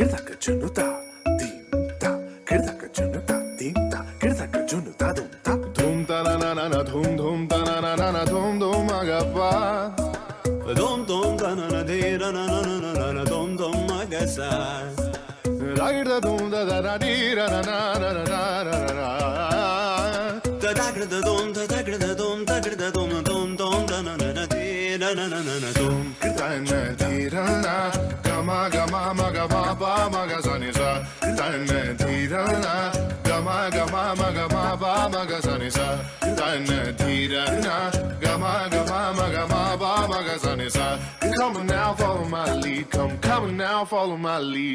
Kirdaka Junuta, Dimta, Kirdaka Junuta, Dimta, Kirdaka Junuta, Dumta, Dumta na na na na dum dum ta na na na na dum dum magapa. Dum dum ta na na de na na na na na na dum dum magasa. Da dum da da da di ra na na na na na na. Da da da dum da da da dum da da dum dum dum da na na na di na na na na dum. Da na di ra na gama gama maga ma ba maga sa ni sa. Da na di ra na gama gama maga ma ba maga sa ni sa. Da na di ra na gama gama maga ma ba maga sa ni sa. Come on now, follow my lead. Come on now, follow my lead.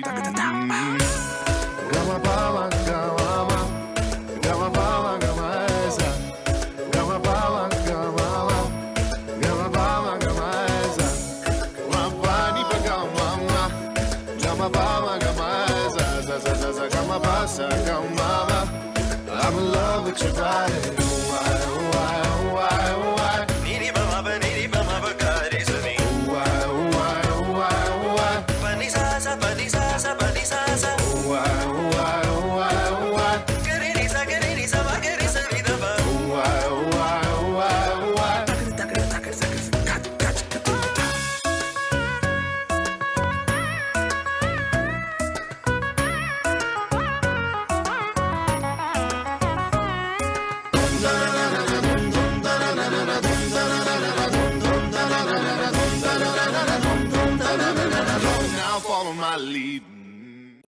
Gama ba ma gama ma, gama ba ma gama sa, gama ba ma gama ma, gama ba ma gama sa. Ma ba ni ba gama ma, gama ba ma gama sa sa sa sa sa gama ba sa gama ma. I'm in love with your body. Why, why, why, why? Niri ba ma ba kari sa ni. Why, why, why, why? Pani sa sa pani sa sa pani sa sa. Why, why, why, why? Kari ni sa ma kari sa ni da ba. Why, why, why, why? Takar takar takar kat kat kat. Na na